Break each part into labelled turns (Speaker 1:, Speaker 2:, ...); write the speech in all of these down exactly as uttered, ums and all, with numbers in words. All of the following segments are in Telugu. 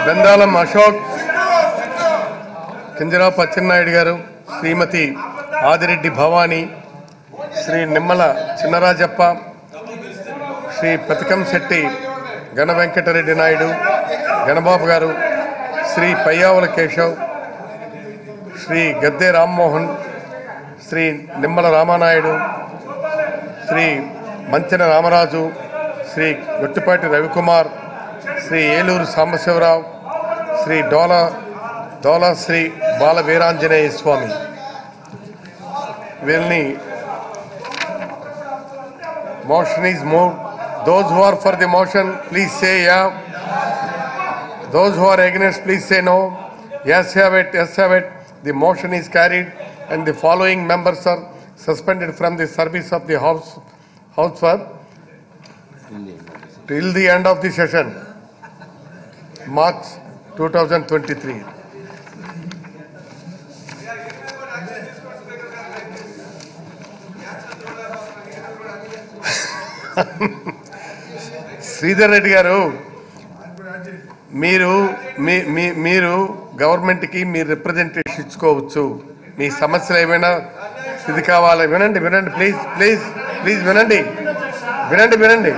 Speaker 1: బెందాలం అశోక్, కింజరాపు అచ్చెన్నాయుడు గారు, శ్రీమతి ఆదిరెడ్డి భవానీ, శ్రీ నిమ్మల చిన్నరాజప్ప, శ్రీ పతికంశెట్టి గణ వెంకటరెడ్డి నాయుడు, గణబాబు గారు, శ్రీ పయ్యావుల కేశవ్, శ్రీ గద్దె రామ్మోహన్, శ్రీ నిమ్మల రామానాయుడు, శ్రీ మంచెన రామరాజు, శ్రీ గొట్టిపాటి రవికుమార్, శ్రీ ఏలూరు సాంబశివరావు, శ్రీ డోలా డోలా శ్రీ బాల వీరాంజనేయ స్వామి. వీళ్ళని motion is moved. Those who are for the motion, please say yeah. Those who are against, please say no. Yes, have it. Yes, have it. The motion is carried, and the following members are suspended from the service of the house, house for till the end of the session, March two thousand twenty-three. Sridhar Reddy గారు, మీరు మీరు గవర్నమెంట్కి మీరు రిప్రజెంటేషన్ ఇచ్చుకోవచ్చు. మీ సమస్యలు ఏమైనా ఇది కావాలి, వినండి వినండి ప్లీజ్ ప్లీజ్ ప్లీజ్ వినండి వినండి వినండి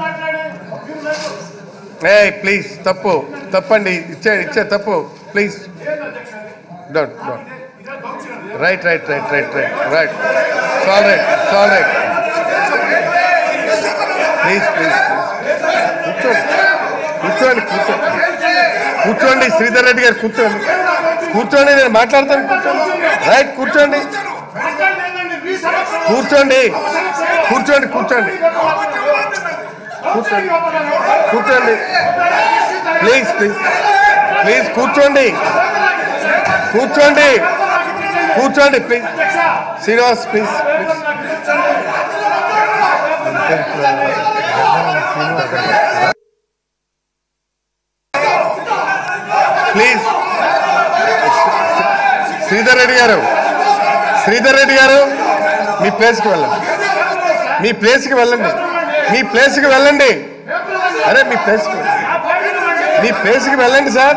Speaker 1: ఏ ప్లీజ్ తప్పు తప్పండి, ఇచ్చే ఇచ్చే తప్పు please. Don't don't right right right right right right సాల్ రైట్ సాల్ రైట్ ప్లీజ్ ప్లీజ్ కూర్చోండి కూర్చోండి కూర్చోండి కూర్చోండి శ్రీధర్ రెడ్డి గారు కూర్చోండి కూర్చోండి నేను మాట్లాడతాను. కూర్చోండి రైట్ కూర్చోండి కూర్చోండి కూర్చోండి కూర్చోండి కూర్చోండి కూర్చోండి ప్లీజ్ ప్లీజ్ ప్లీజ్ కూర్చోండి కూర్చోండి కూర్చోండి please Srinivas please please please Sridhar Reddy గారు శ్రీధర్ రెడ్డి గారు మీ ప్లేస్కి వెళ్ళండి మీ ప్లేస్కి వెళ్ళండి మీ ప్లేస్కి వెళ్ళండి అరే మీ ప్లేస్కి మీ ప్లేస్కి వెళ్ళండి sir.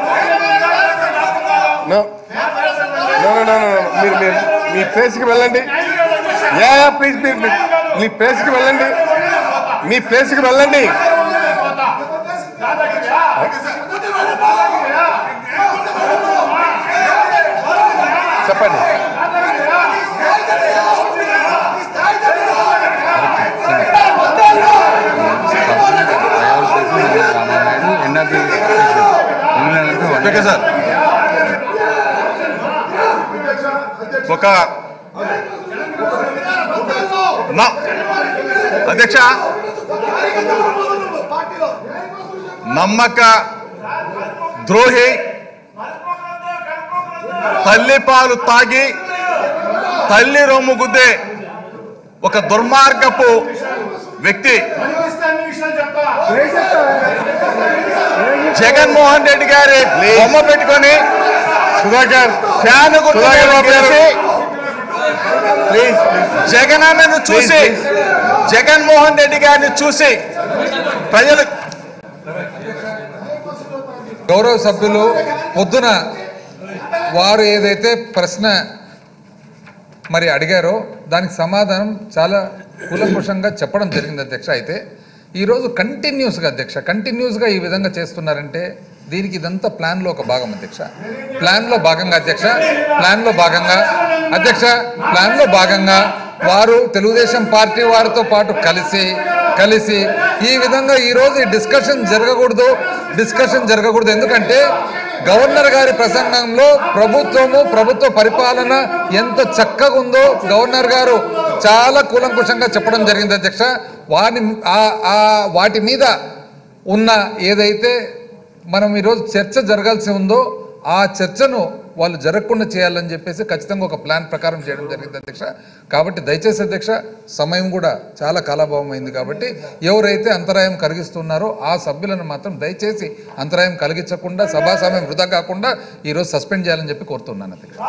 Speaker 1: No no no no మీరు మీరు మీ ప్లేస్కి వెళ్ళండి. యా యా ప్లీజ్ మీరు మీ ప్లేస్కి వెళ్ళండి మీ ప్లేస్కి వెళ్ళండి. చెప్పండి. సార్ ఒక అధ్యక్ష నమ్మక ద్రోహి, తల్లి పాలు తాగి తల్లి రొమ్ము గుద్దే ఒక దుర్మార్గపు వ్యక్తి జగన్మోహన్ రెడ్డి గారి బొమ్మ పెట్టుకొని సుధాకర్ ఫ్యాన్ గుర్తు జగనన్నను చూసి జగన్మోహన్ రెడ్డి గారిని చూసి ప్రజలు
Speaker 2: గౌరవ సభ్యులు పొద్దున వారు ఏదైతే ప్రశ్న మరి అడిగారో దానికి సమాధానం చాలా కూలంకుషంగా చెప్పడం జరిగింది అధ్యక్ష. అయితే ఈరోజు కంటిన్యూస్గా అధ్యక్ష కంటిన్యూస్గా ఈ విధంగా చేస్తున్నారంటే దీనికి ఇదంతా ప్లాన్లో ఒక భాగం అధ్యక్ష. ప్లాన్లో భాగంగా అధ్యక్ష ప్లాన్లో భాగంగా అధ్యక్ష ప్లాన్లో భాగంగా వారు తెలుగుదేశం పార్టీ వారితో పాటు కలిసి కలిసి ఈ విధంగా ఈరోజు డిస్కషన్ జరగకూడదు డిస్కషన్ జరగకూడదు ఎందుకంటే గవర్నర్ గారి ప్రసంగంలో ప్రభుత్వము ప్రభుత్వ పరిపాలన ఎంత చక్కగా ఉందో గవర్నర్ గారు చాలా కూలంకుషంగా చెప్పడం జరిగింది అధ్యక్ష. వాని వాటి మీద ఉన్న ఏదైతే మనం ఈరోజు చర్చ జరగాల్సి ఉందో ఆ చర్చను వాళ్ళు జరగకుండా చేయాలని చెప్పేసి ఖచ్చితంగా ఒక ప్లాన్ ప్రకారం చేయడం జరిగింది అధ్యక్ష. కాబట్టి దయచేసి అధ్యక్ష సమయం కూడా చాలా కాలాభావం అయింది కాబట్టి ఎవరైతే అంతరాయం కలిగిస్తున్నారో ఆ సభ్యులను మాత్రం దయచేసి అంతరాయం కలిగించకుండా సభా సమయం వృధా కాకుండా ఈరోజు సస్పెండ్ చేయాలని చెప్పి కోరుతున్నాను అధ్యక్ష.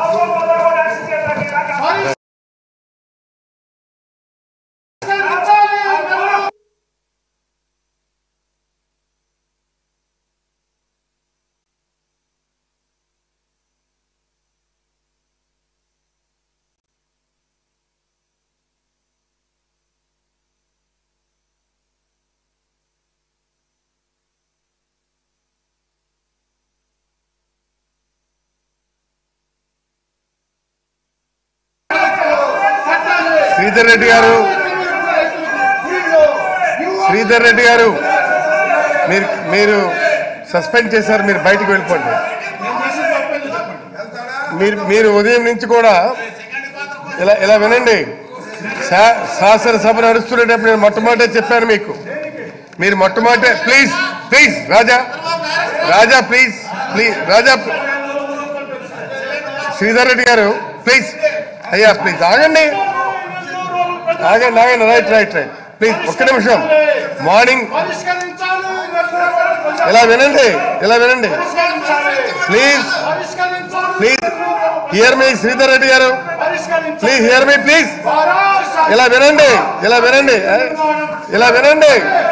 Speaker 1: శ్రీధర్ రెడ్డి గారు శ్రీధర్ రెడ్డి గారు మీరు మీరు సస్పెండ్ చేశారు, మీరు బయటకు వెళ్ళిపోండి. మీరు మీరు ఉదయం నుంచి కూడా ఇలా ఇలా వినండి. శాసనసభ నడుస్తున్నప్పుడు నేను మొట్టమొదటి చెప్పాను మీకు, మీరు మొట్టమొదటి please please Raja Raja please please Raja Sridhar Reddy గారు ప్లీజ్ అయ్యా ప్లీజ్ ఆగండి ఆగండి ఆగండి రైట్ రైట్ రైట్ ప్లీజ్ ఒక్క నిమిషం. మార్నింగ్ ఇలా వినండి ఇలా వినండి please please hear me Sridhar Reddy గారు ప్లీజ్ హియర్ మీ ప్లీజ్ ఇలా వినండి ఇలా వినండి ఇలా వినండి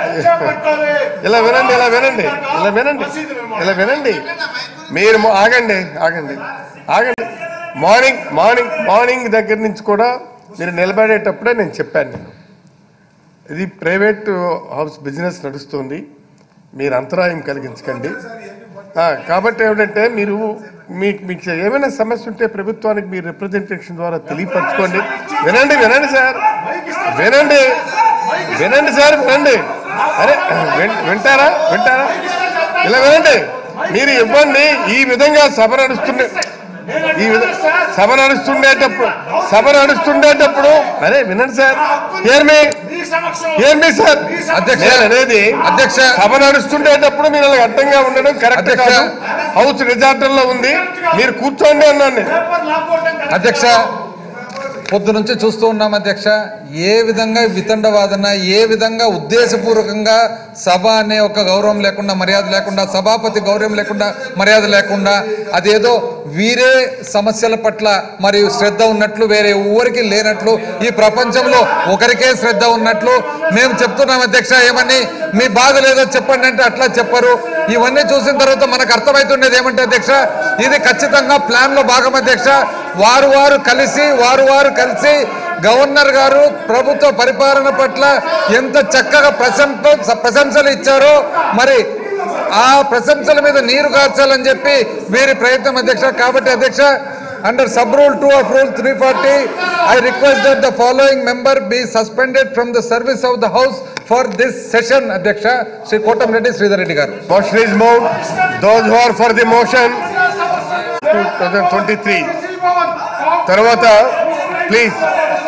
Speaker 1: ఇలా వినండి ఇలా వినండి ఇలా వినండి ఇలా వినండి మీరు ఆగండి ఆగండి ఆగండి మార్నింగ్ మార్నింగ్ మార్నింగ్ దగ్గర నుంచి కూడా మీరు నిలబడేటప్పుడే నేను చెప్పాను, నేను ఇది ప్రైవేట్ హౌస్ బిజినెస్ నడుస్తుంది, మీరు అంతరాయం కలిగించకండి. కాబట్టి ఏమిటంటే మీరు మీకు మీకు ఏమైనా సమస్య ఉంటే ప్రభుత్వానికి మీరు రిప్రజెంటేషన్ ద్వారా తెలియపరచుకోండి. వినండి వినండి సార్ వినండి వినండి సార్ వినండి అరే వింటారా వింటారా ఇలా వినండి. మీరు ఇవ్వండి. ఈ విధంగా సభ నడుస్తుండే ఈ విధంగా సభ నడుస్తుండేటప్పుడు సభ నడుస్తుండేటప్పుడు అరే వినండి sir hear me hear me sir అధ్యక్ష అనేది అధ్యక్ష సభ నడుస్తుండేటప్పుడు మీరు అలా అడ్డంగా ఉండడం కరెక్ట్ కాదు. హౌస్ రిజార్టర్లో ఉంది, మీరు కూర్చోండి అన్నాను నేను.
Speaker 2: అధ్యక్ష పొద్దు నుంచి చూస్తూ ఉన్నాం అధ్యక్ష, ఏ విధంగా వితండవాదన, ఏ విధంగా ఉద్దేశపూర్వకంగా సభ అనే ఒక గౌరవం లేకుండా మర్యాద లేకుండా, సభాపతి గౌరవం లేకుండా మర్యాద లేకుండా, అదేదో వీరే సమస్యల పట్ల మరియు శ్రద్ధ ఉన్నట్లు వేరే ఊరికి లేనట్లు, ఈ ప్రపంచంలో ఒకరికే శ్రద్ధ ఉన్నట్లు మేము చెప్తున్నాం అధ్యక్ష. ఏమని మీ బాధ లేదో చెప్పండి అంటే అట్లా చెప్పరు. ఇవన్నీ చూసిన తర్వాత మనకు అర్థమవుతుండేది ఏమంటే అధ్యక్ష, ఇది ఖచ్చితంగా ప్లాన్ లో భాగం అధ్యక్ష. వారు వారు కలిసి వారు వారు కలిసి గవర్నర్ గారు ప్రభుత్వ పరిపాలన పట్ల ఎంత చక్కగా ప్రశంస ప్రశంసలు ఇచ్చారో, మరి ఆ ప్రశంసల మీద నీరు కార్చాలని చెప్పి వీరి ప్రయత్నం అధ్యక్ష. కాబట్టి అధ్యక్ష, under sub rule two of rule three forty, I request that the following member be suspended from the service of the house for this session. Adhyaksha Shri Kotamreddy Sridhar Reddy garu.
Speaker 1: Motion is moved. Those who are for the motion twenty twenty-three. Tarvata please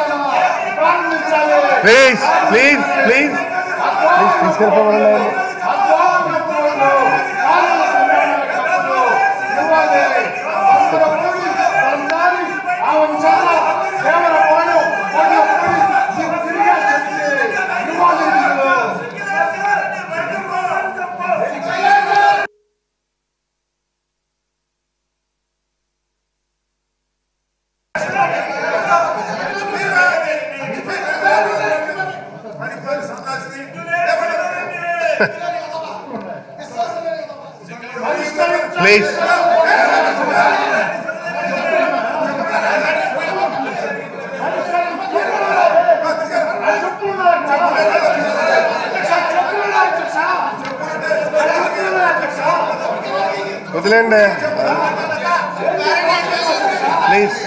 Speaker 1: please please please please తీసుకెళ్ళిపోవాలండి. Please. వదిలేండి ప్లీజ్.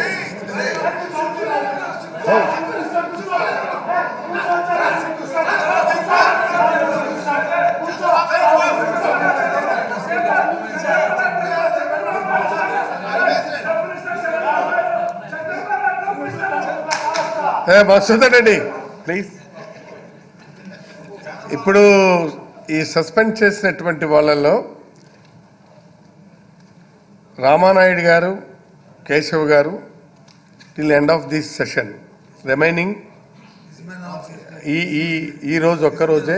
Speaker 1: మసూదన్ రెడ్డి ప్లీజ్. ఇప్పుడు ఈ సస్పెండ్ చేసినటువంటి వాళ్ళల్లో రామానాయుడు గారు, కేశవ్ గారు till end of this session, remaining ఈ ఈ ఈరోజు ఒక్కరోజే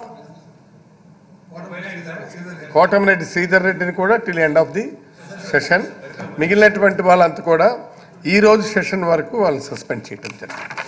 Speaker 1: కోటమిరెడ్డి శ్రీధర్ రెడ్డిని కూడా till end of the session, మిగిలినటువంటి వాళ్ళంతా కూడా ఈరోజు సెషన్ వరకు వాళ్ళని సస్పెండ్ చేయడం జరిగింది.